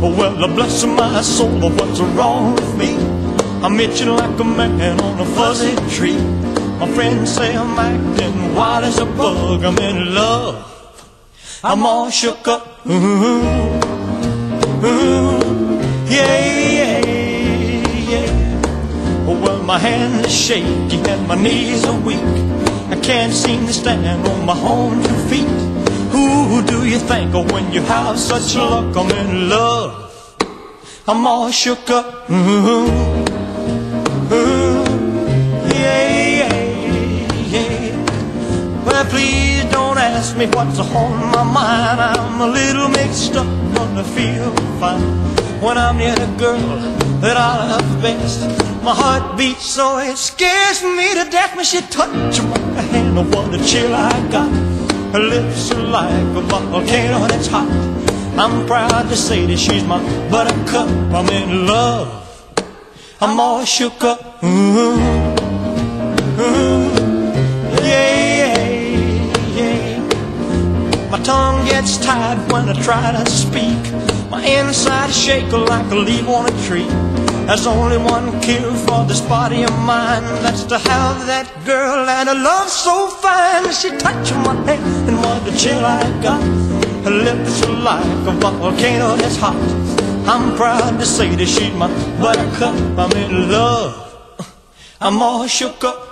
Well, bless my soul, what's wrong with me? I'm itching like a man on a fuzzy tree. My friends say I'm acting wild as a bug. I'm in love, I'm all shook up. Yeah, well, my hand is shaky and my knees are weak. I can't seem to stand on my own 2 feet. Who do you think of when you have such luck? I'm in love, I'm all shook up. Well, please don't ask me what's on my mind. I'm a little mixed up, but I feel fine when I'm near the girl that I love best. My heart beats so it scares me to death when she touches my hand. Oh, what a chill I got. Her lips are like a volcano that's hot. I'm proud to say that she's my buttercup. I'm in love, I'm all shook up. My tongue gets tied when I try to speak. My insides shake like a leaf on a tree. There's only one cure for this body of mine. That's to have that girl and a love so fine. She touched my hand and what a chill I got. Her lips are like a volcano that's hot. I'm proud to say that she's my buttercup. I'm in love, I'm all shook up.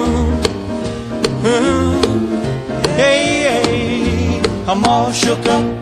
I'm all shook up.